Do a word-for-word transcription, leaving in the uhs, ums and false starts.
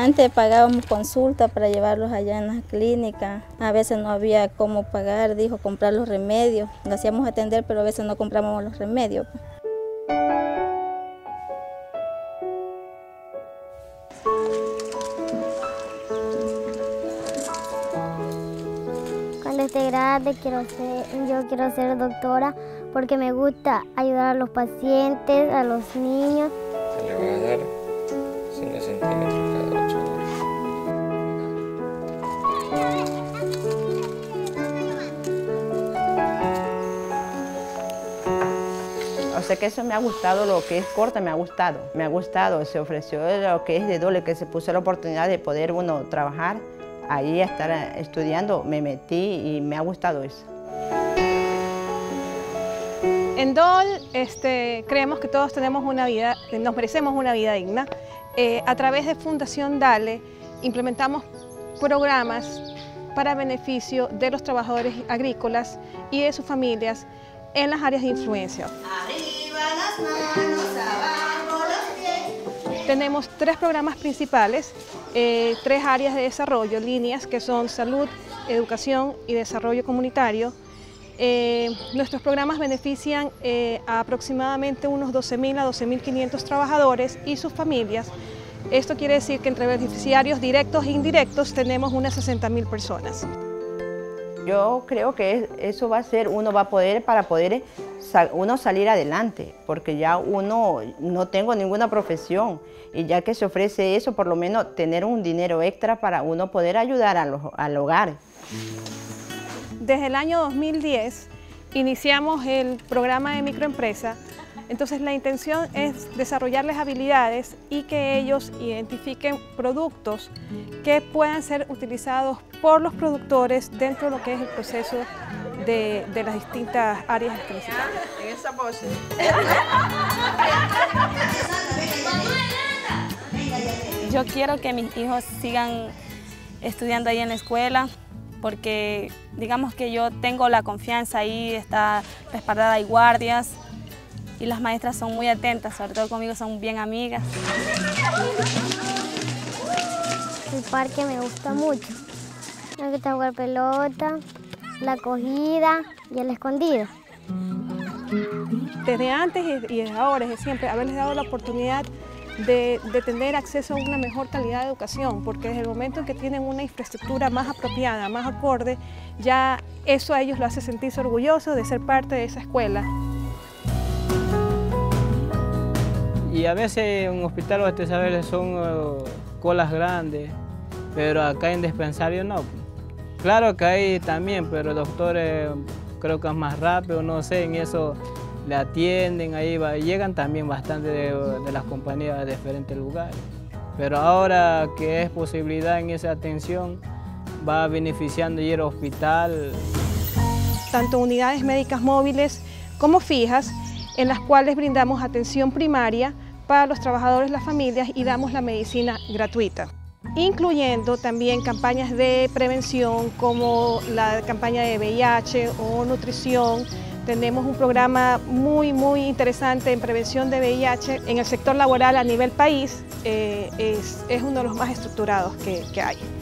Antes pagábamos consulta para llevarlos allá en las clínicas. A veces no había cómo pagar, dijo, comprar los remedios. Lo hacíamos atender, pero a veces no comprábamos los remedios. Cuando esté grande quiero ser, yo quiero ser doctora porque me gusta ayudar a los pacientes, a los niños. Se le va a dar cinco centímetros cada ocho horas. O sea que eso me ha gustado, lo que es corta me ha gustado, me ha gustado, se ofreció lo que es de doble, que se puso la oportunidad de poder uno trabajar, ahí estar estudiando, me metí y me ha gustado eso. En D O L este, creemos que todos tenemos una vida, nos merecemos una vida digna. Eh, a través de Fundación Dale implementamos programas para beneficio de los trabajadores agrícolas y de sus familias en las áreas de influencia. Arriba las manos, abajo los pies. Tenemos tres programas principales, eh, tres áreas de desarrollo, líneas que son salud, educación y desarrollo comunitario. Eh, nuestros programas benefician eh, a aproximadamente unos doce mil a doce mil quinientos trabajadores y sus familias. Esto quiere decir que entre beneficiarios directos e indirectos tenemos unas sesenta mil personas. Yo creo que eso va a ser, uno va a poder para poder uno salir adelante, porque ya uno no tengo ninguna profesión y ya que se ofrece eso, por lo menos tener un dinero extra para uno poder ayudar a los, al hogar. Desde el año dos mil diez iniciamos el programa de microempresa, entonces la intención es desarrollarles habilidades y que ellos identifiquen productos que puedan ser utilizados por los productores dentro de lo que es el proceso de, de las distintas áreas que necesitan. En esa pose. Yo quiero que mis hijos sigan estudiando ahí en la escuela, porque digamos que yo tengo la confianza ahí, está respaldada, hay guardias y las maestras son muy atentas, sobre todo conmigo son bien amigas. El parque me gusta mucho. Me gusta jugar pelota, la cogida y el escondido. Desde antes y desde ahora, desde siempre, haberles dado la oportunidad De, de tener acceso a una mejor calidad de educación, porque desde el momento en que tienen una infraestructura más apropiada, más acorde, ya eso a ellos lo hace sentirse orgullosos de ser parte de esa escuela. Y a veces en hospitales, usted sabe, son uh, colas grandes, pero acá en dispensario no. Claro que hay también, pero doctores creo que es más rápido, no sé, en eso le atienden, ahí va, llegan también bastante de, de las compañías de diferentes lugares. Pero ahora que es posibilidad en esa atención, va beneficiando ir al hospital. Tanto unidades médicas móviles como fijas, en las cuales brindamos atención primaria para los trabajadores, las familias y damos la medicina gratuita, incluyendo también campañas de prevención como la campaña de V I H o nutrición. Tenemos un programa muy, muy interesante en prevención de V I H en el sector laboral a nivel país, eh, es, es uno de los más estructurados que, que hay.